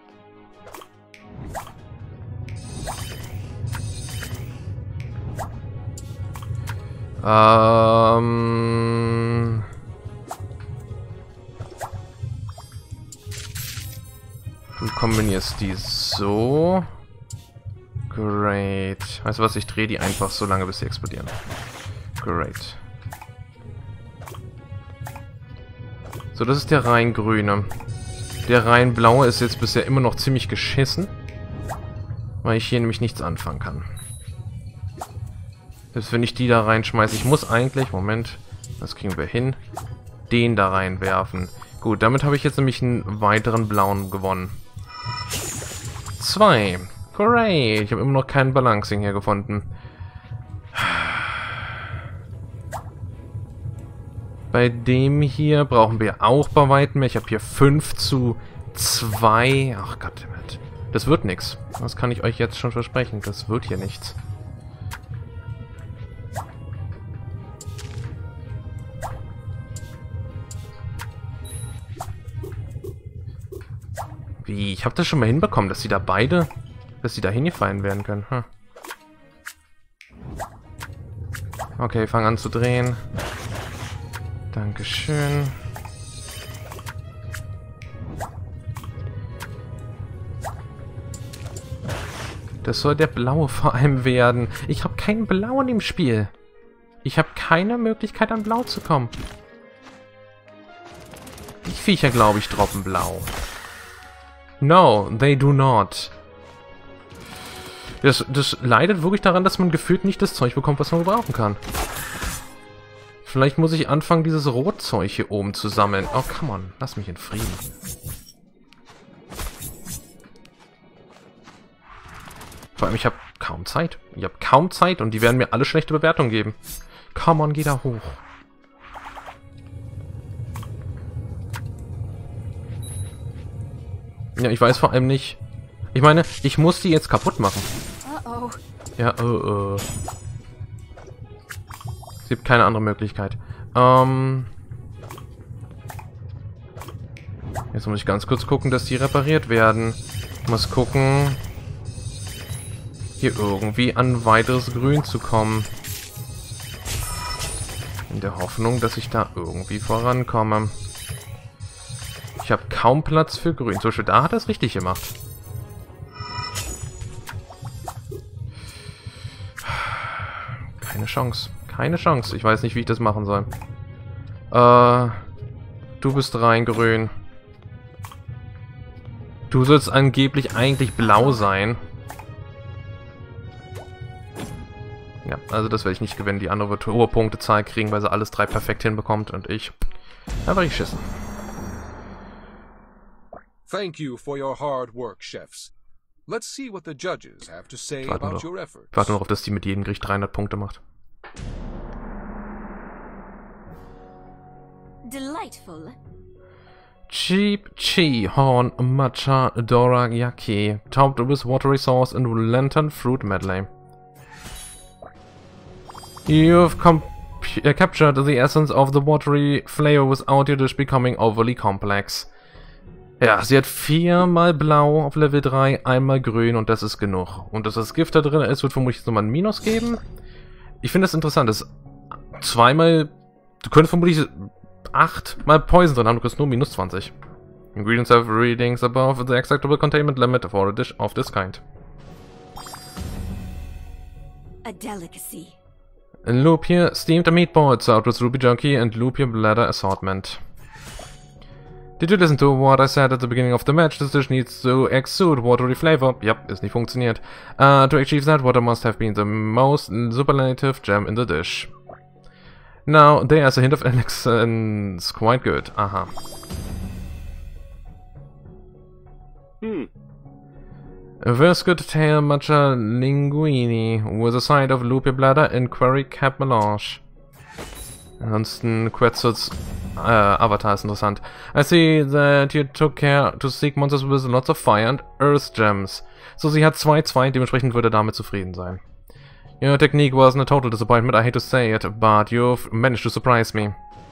Du kombinierst die so. Great. Weißt du was, ich drehe die einfach so lange, bis sie explodieren. Great. So, das ist der rein grüne. Der rein blaue ist jetzt bisher immer noch ziemlich geschissen. Weil ich hier nämlich nichts anfangen kann. Selbst wenn ich die da reinschmeiße. Ich muss eigentlich, Moment, das kriegen wir hin, den da reinwerfen. Gut, damit habe ich jetzt nämlich einen weiteren blauen gewonnen. 2. Great. Ich habe immer noch kein Balancing hier gefunden. Bei dem hier brauchen wir auch bei weitem mehr. Ich habe hier 5:2. Ach Gott, das wird nichts. Das kann ich euch jetzt schon versprechen. Das wird hier nichts. Wie? Ich habe das schon mal hinbekommen, dass die da beide, dass die da hingefallen werden können. Hm. Okay, fang an zu drehen. Dankeschön. Das soll der blaue vor allem werden. Ich habe keinen blauen im Spiel. Ich habe keine Möglichkeit, an blau zu kommen. Die Viecher, glaube ich, droppen blau. No, they do not. Das leidet wirklich daran, dass man gefühlt nicht das Zeug bekommt, was man gebrauchen kann. Vielleicht muss ich anfangen, dieses Rotzeug hier oben zu sammeln. Oh, come on. Lass mich in Frieden. Vor allem, ich habe kaum Zeit. Ich habe kaum Zeit und die werden mir alle schlechte Bewertungen geben. Come on, geh da hoch. Ja, ich weiß vor allem nicht. Ich meine, ich muss die jetzt kaputt machen. Uh-oh. Ja, Es gibt keine andere Möglichkeit. Jetzt muss ich ganz kurz gucken, dass die repariert werden. Ich muss gucken, hier irgendwie an weiteres Grün zu kommen. In der Hoffnung, dass ich da irgendwie vorankomme. Ich habe kaum Platz für Grün. Zum Beispiel da hat er es richtig gemacht. Keine Chance. Keine Chance. Ich weiß nicht, wie ich das machen soll. Du bist rein grün. Du sollst angeblich eigentlich blau sein. Ja, also das werde ich nicht gewinnen. Die andere wird hohe Punktezahl kriegen, weil sie alles 3 perfekt hinbekommt und ich. Da war ich schissen. Thank you for your hard work, chefs. Let's see what the judges have to say about your efforts. Ich warte noch auf, dass die mit jedem Gericht 300 Punkte macht. Delightful. Cheap Chi Horn Matcha Dorayaki, topped with watery sauce and lantern fruit medley. You've captured the essence of the watery flavor without your dish becoming overly complex. Ja, sie hat 4-mal blau auf Level 3, einmal grün und das ist genug. Und dass das Gift da drin ist, wird vermutlich nochmal ein Minus geben. Ich finde das interessant, dass 2-mal... Du könntest vermutlich 8-mal Poison drin haben, du kriegst nur minus 20. Ingredients have readings above the acceptable containment limit for a dish of this kind. A delicacy. Loop here, steamed meatballs served with ruby junkie and loop your bladder assortment. Did you listen to what I said at the beginning of the match? This dish needs to exude watery flavor. Yep, ist nicht funktioniert. To achieve that, water must have been the most superlative gem in the dish. Now, there's a hint of excellence. Quite good. Aha. Viscid tail matcha linguine with a side of loopy bladder and query cap melange. Ansonsten Quetzals Avatar ist interessant. I see that you took care to seek monsters with lots of fire and earth gems. So sie hat 2-2, dementsprechend würde er damit zufrieden sein. Your technique wasn't a total disappointment, I hate to say it, but you've managed to surprise me.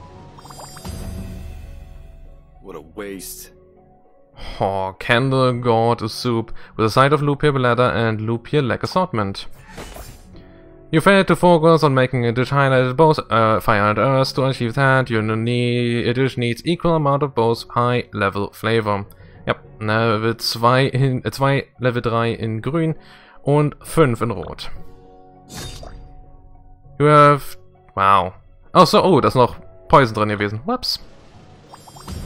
What a waste. Oh, candle gourd soup with a side of loop bladder and loop leg assortment. You failed to focus on making a dish highlighted both fire and earth. To achieve that, your dish needs equal amount of both high-level flavor. Ja, Level 2 Level 3 in grün und 5 in rot. You have... Wow. Oh, so, oh, da ist noch Poison drin gewesen. Whoops.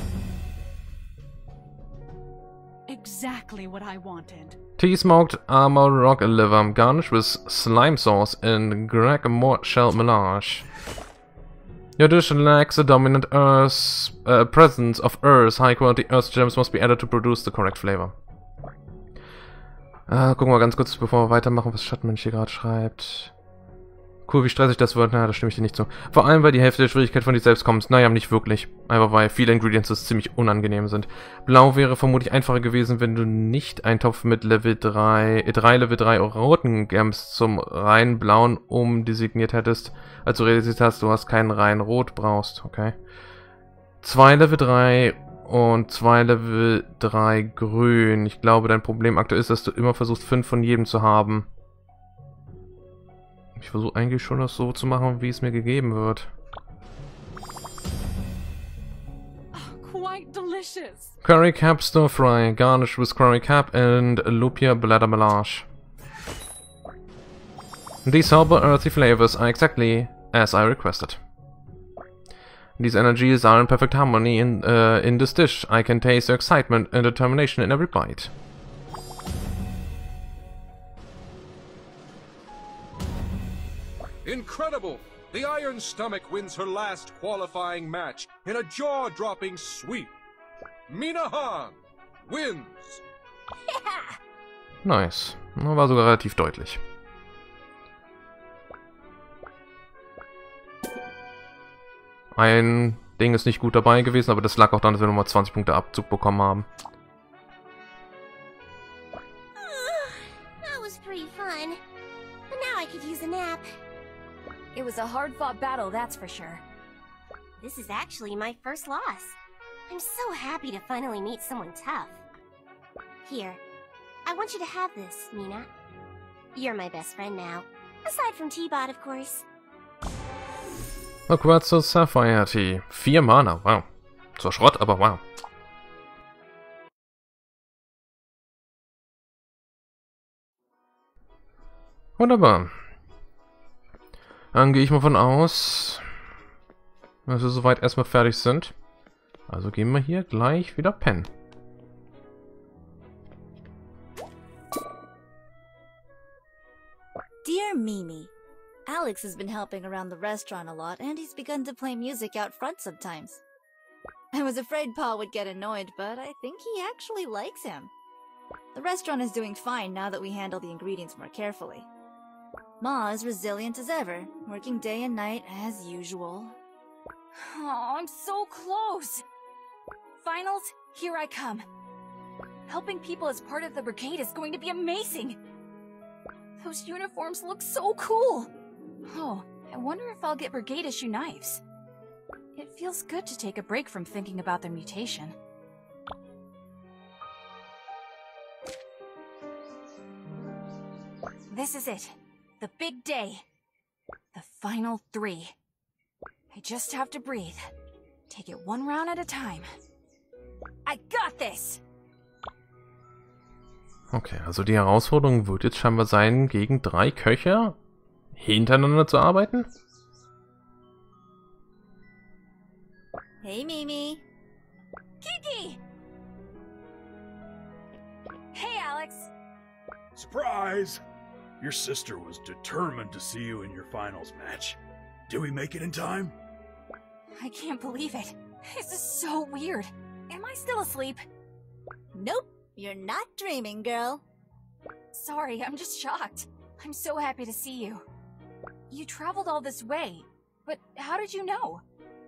exactly what I wanted. Tea smoked armor rock liver garnished with slime sauce and Greg shell melange. Your dish lacks a dominant presence of earth. High quality earth gems must be added to produce the correct flavor. Gucken wir ganz kurz, bevor wir weitermachen, was Schattenmensch hier gerade schreibt. Cool, wie stressig das wird. Naja, da stimme ich dir nicht zu. Vor allem, weil die Hälfte der Schwierigkeit von dir selbst kommt. Naja, nicht wirklich. Einfach weil viele Ingredients ziemlich unangenehm sind. Blau wäre vermutlich einfacher gewesen, wenn du nicht einen Topf mit Level 3 Level 3 roten Gems zum reinen blauen umdesigniert hättest, als du realisiert hast, du hast keinen reinen Rot brauchst. Okay. 2 Level 3 und 2 Level 3 grün. Ich glaube, dein Problem aktuell ist, dass du immer versuchst, 5 von jedem zu haben. Ich versuche eigentlich schon, das so zu machen, wie es mir gegeben wird. Quite delicious. Curry Cap Stir Fry, garnished with Curry Cap and Lupia Bladder Melange. These herbal earthy flavors are exactly as I requested. These energies are in perfect harmony in this dish. I can taste your excitement and determination in every bite. Incredible! The Iron Stomach wins her last qualifying match in a jaw-dropping sweep. Mina Han wins! Nice. War sogar relativ deutlich. Ein Ding ist nicht gut dabei gewesen, aber das lag auch daran, dass wir nochmal 20 Punkte Abzug bekommen haben. That was pretty fun. But now I could use a nap. It was a hard-fought battle, that's for sure. This is actually my first loss. I'm so happy to finally meet someone tough. Here, I want you to have this, Mina. You're my best friend now. Aside from T-Bot, of course. Quarzo Sapphire Tea. 4 Mana, wow. Zwar Schrott, aber wow. Wunderbar. Dann gehe ich mal von aus, dass wir soweit erstmal fertig sind. Also gehen wir hier gleich wieder pennen. Dear Mimi, Alex has been helping around the restaurant a lot, and he's begun to play music out front sometimes. I was afraid Pa would get annoyed, but I think he actually likes him. The restaurant is doing fine now that we handle the ingredients more carefully. Ma is resilient as ever, working day and night as usual. Oh, I'm so close! Finals, here I come. Helping people as part of the brigade is going to be amazing! Those uniforms look so cool! Oh, I wonder if I'll get brigade issue knives. It feels good to take a break from thinking about the mutation. This is it. The big day. The final 3. I just have to breathe. Take it one round at a time. I got this! Okay, also die Herausforderung wird jetzt scheinbar sein, gegen 3 Köche hintereinander zu arbeiten. Hey, Mimi. Kiki! Hey, Alex! Surprise! Your sister was determined to see you in your finals match. Did we make it in time? I can't believe it. This is so weird. Am I still asleep? Nope, you're not dreaming, girl. Sorry, I'm just shocked. I'm so happy to see you. You traveled all this way, but how did you know?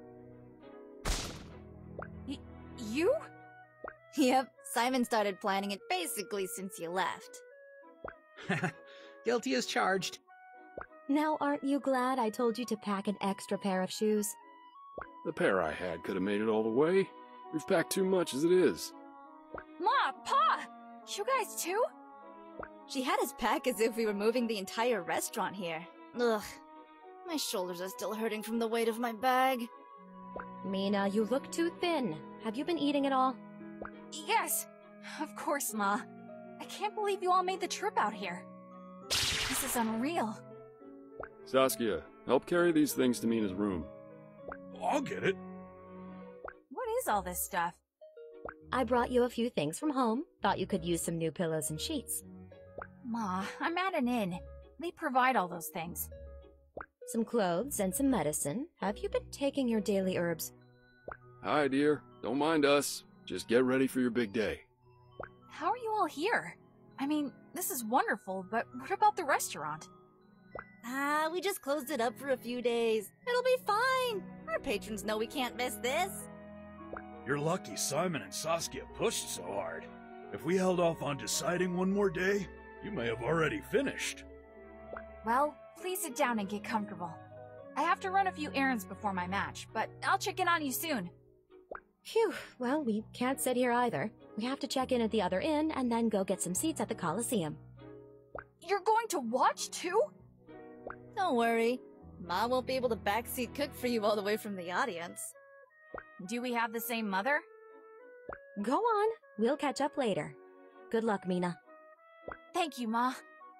You? Yep, Simon started planning it basically since you left. Guilty as charged. Now aren't you glad I told you to pack an extra pair of shoes? The pair I had could have made it all the way. We've packed too much as it is. Ma! Pa! You guys too? She had us pack as if we were moving the entire restaurant here. Ugh. My shoulders are still hurting from the weight of my bag. Mina, you look too thin. Have you been eating at all? Yes! Of course, Ma. I can't believe you all made the trip out here. This is unreal. Saskia, help carry these things to Mina's room. I'll get it. What is all this stuff? I brought you a few things from home. Thought you could use some new pillows and sheets. Ma, I'm at an inn. They provide all those things. Some clothes and some medicine. Have you been taking your daily herbs? Hi, dear. Don't mind us. Just get ready for your big day. How are you all here? I mean, this is wonderful, but what about the restaurant? We just closed it up for a few days. It'll be fine. Our patrons know we can't miss this. You're lucky Simon and Saskia pushed so hard. If we held off on deciding one more day, you may have already finished. Well, please sit down and get comfortable. I have to run a few errands before my match, but I'll check in on you soon. Phew, well, we can't sit here either. We have to check in at the other inn and then go get some seats at the Coliseum. You're going to watch too? Don't worry. Ma won't be able to backseat cook for you all the way from the audience. Do we have the same mother? Go on. We'll catch up later. Good luck, Mina. Thank you, Ma.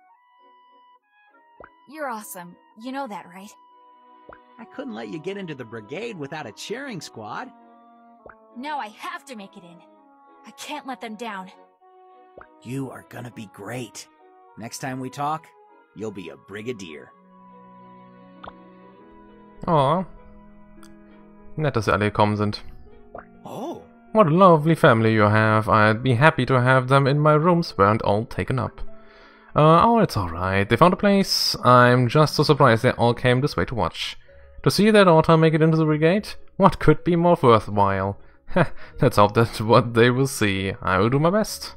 You're awesome. You know that, right? I couldn't let you get into the brigade without a cheering squad. Now I have to make it in. I can't let them down. You are gonna be great. Next time we talk, you'll be a brigadier. Oh. Nett, dass sie alle gekommen sind. Oh. What a lovely family you have. I'd be happy to have them in my rooms, weren't all taken up. Oh, it's alright. They found a place. I'm just so surprised they all came this way to watch. To see their daughter make it into the brigade? What could be more worthwhile? Let's hope that's what they will see. I will do my best.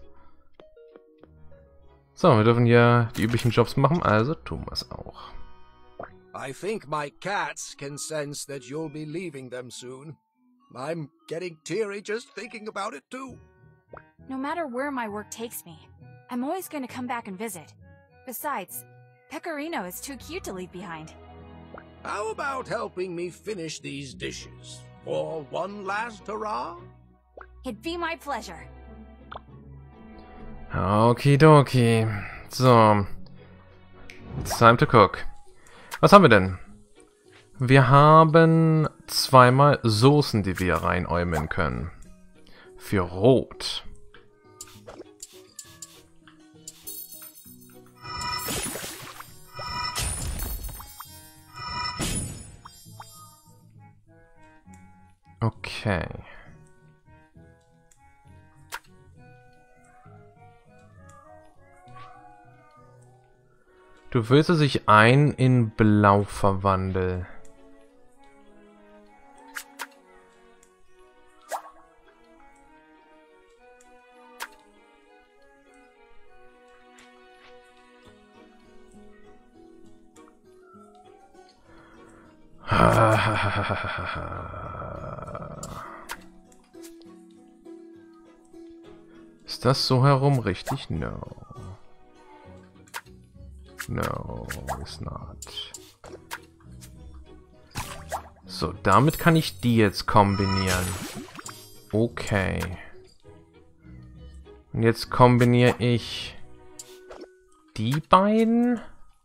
So, wir dürfen hier die üblichen Jobs machen, also tun wir es auch. I think my cats can sense that you'll be leaving them soon. I'm getting teary just thinking about it too. No matter where my work takes me, I'm always going to come back and visit. Besides, Pecorino is too cute to leave behind. How about helping me finish these dishes? For one last hurrah? It'd be my pleasure. Okidoki. So. It's time to cook. Was haben wir denn? Wir haben zweimal Soßen, die wir reinäumen können. Für Rot. Okay. Du willst sich ein in Blau verwandeln. Ist das so herum richtig? No. No, it's not. So, damit kann ich die jetzt kombinieren. Okay. Und jetzt kombiniere ich die beiden.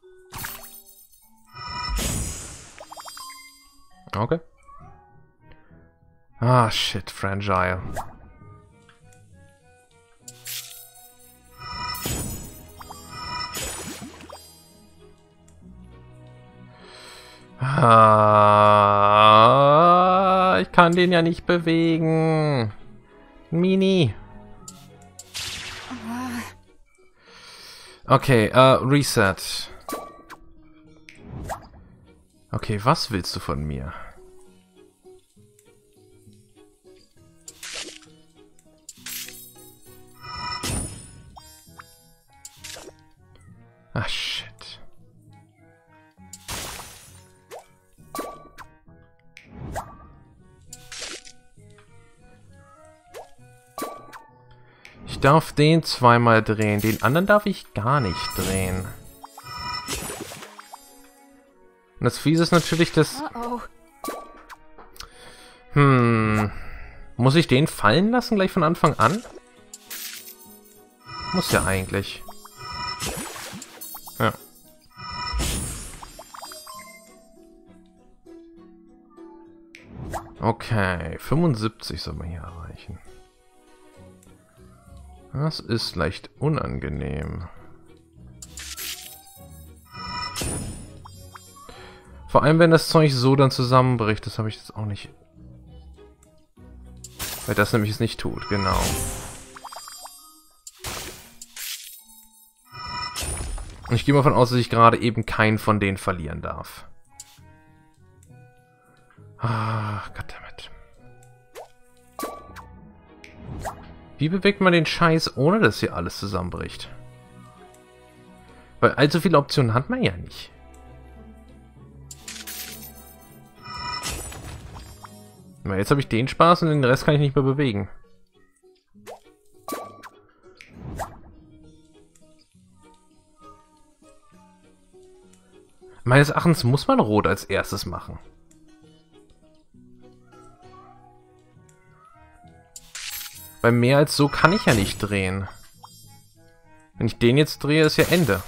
Okay. Ah, shit, fragile. Ich kann den ja nicht bewegen. Mini. Okay, Reset. Okay, was willst du von mir? Ah, shit. Ich darf den zweimal drehen, den anderen darf ich gar nicht drehen. Und das Fiese ist natürlich, dass... Muss ich den fallen lassen gleich von Anfang an? Muss ja eigentlich. Ja. Okay, 75 soll man hier erreichen. Das ist leicht unangenehm. Vor allem, wenn das Zeug so dann zusammenbricht. Das habe ich jetzt auch nicht... Weil das nämlich es nicht tut, genau. Und ich gehe mal davon aus, dass ich gerade eben keinen von denen verlieren darf. Ah, goddammit. Wie bewegt man den Scheiß, ohne dass hier alles zusammenbricht? Weil allzu viele Optionen hat man ja nicht. Na, jetzt habe ich den Spaß und den Rest kann ich nicht mehr bewegen. Meines Erachtens muss man Rot als erstes machen. Weil mehr als so kann ich ja nicht drehen. Wenn ich den jetzt drehe, ist ja Ende.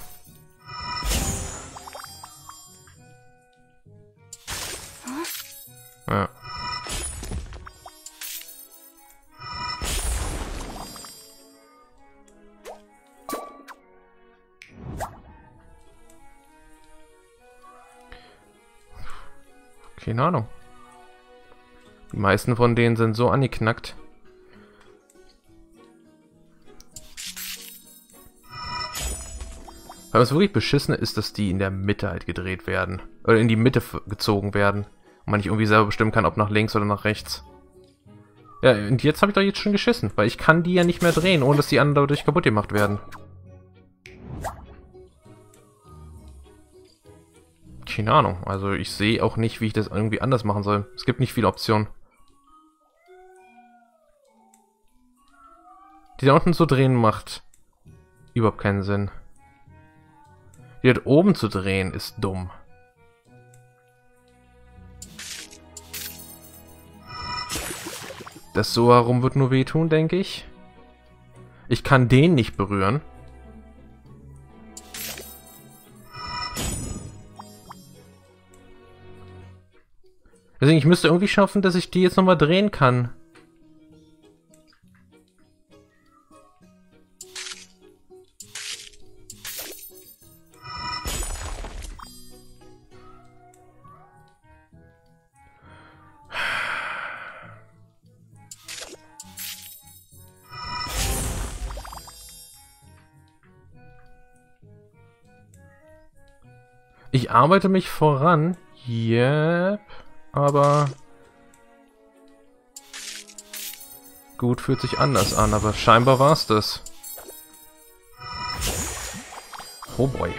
Ja. Keine Ahnung. Die meisten von denen sind so angeknackt. Weil was wirklich Beschissene ist, dass die in der Mitte halt gedreht werden. Oder in die Mitte gezogen werden. Und man nicht irgendwie selber bestimmen kann, ob nach links oder nach rechts. Ja, und jetzt habe ich doch jetzt schon geschissen. Weil ich kann die ja nicht mehr drehen, ohne dass die anderen dadurch kaputt gemacht werden. Keine Ahnung. Also ich sehe auch nicht, wie ich das irgendwie anders machen soll. Es gibt nicht viele Optionen. Die da unten zu drehen macht überhaupt keinen Sinn. Die dort oben zu drehen ist dumm. Das so herum wird nur wehtun, denke ich. Ich kann den nicht berühren. Deswegen, ich müsste irgendwie schaffen, dass ich die jetzt nochmal drehen kann. Ich arbeite mich voran. Yep. Aber gut, fühlt sich anders an, aber scheinbar war es das. Oh boy.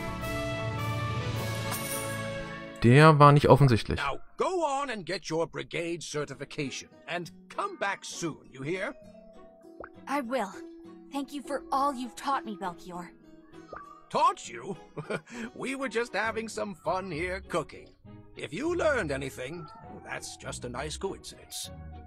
Der war nicht offensichtlich. Now go on and get your brigade certification and come back soon, you hear? I will. Thank you for all you've taught me, Belchior. Taught you? We were just having some fun here cooking. If you learned anything, that's just a nice coincidence.